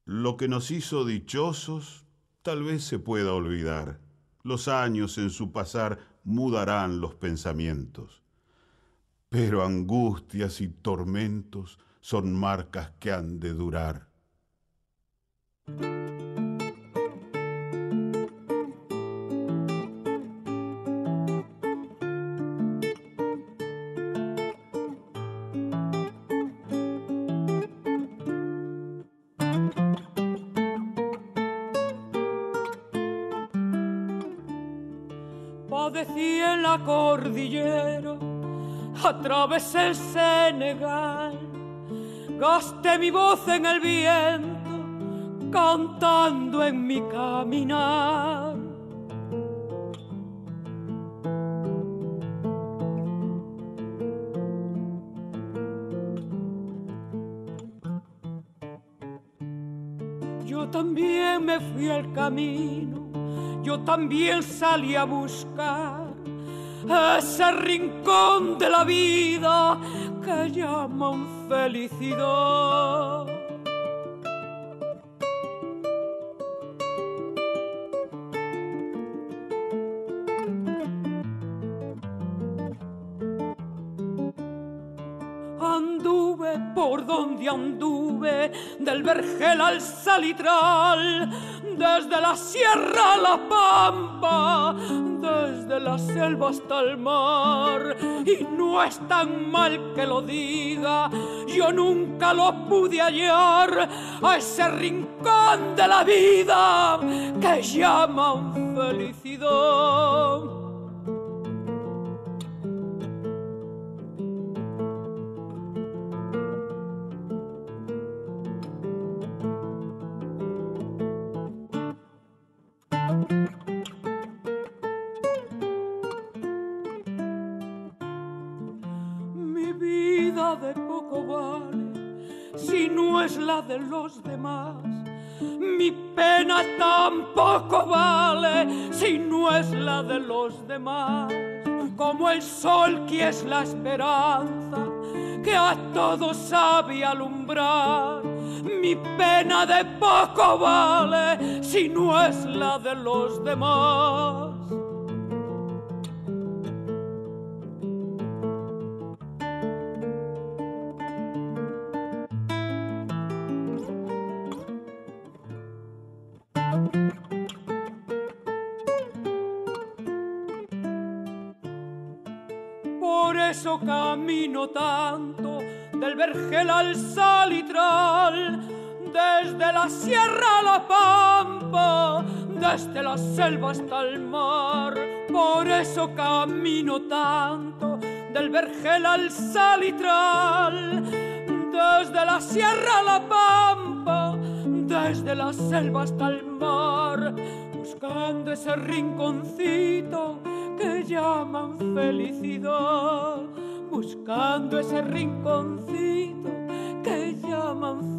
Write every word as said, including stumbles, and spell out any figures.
Lo que nos hizo dichosos tal vez se pueda olvidar. Los años en su pasar mudarán los pensamientos. Pero angustias y tormentos son marcas que han de durar. Padecí en la cordillera, atravesé el Senegal, gasté mi voz en el viento, cantando en mi caminar. Yo también me fui al camino, yo también salí a buscar ese rincón de la vida que llaman felicidad. Anduve por donde anduve, del Vergel al Salitral, desde la sierra a la pampa, desde la selva hasta el mar. Y no es tan mal que lo diga, yo nunca lo pude hallar, a ese rincón de la vida que llaman felicidad. Mi vida de poco vale si no es la de los demás. Mi pena tampoco vale si no es la de los demás. Como el sol que es la esperanza que a todos sabe alumbrar. Mi pena de poco vale si no es la de los demás. Por eso camino tanto, del Vergel al Salitral, desde la sierra a la pampa, desde la selva hasta el mar. Por eso camino tanto, del Vergel al Salitral, desde la sierra a la pampa, desde la selva hasta el mar, buscando ese rinconcito que llaman felicidad, buscando ese rinconcito que llaman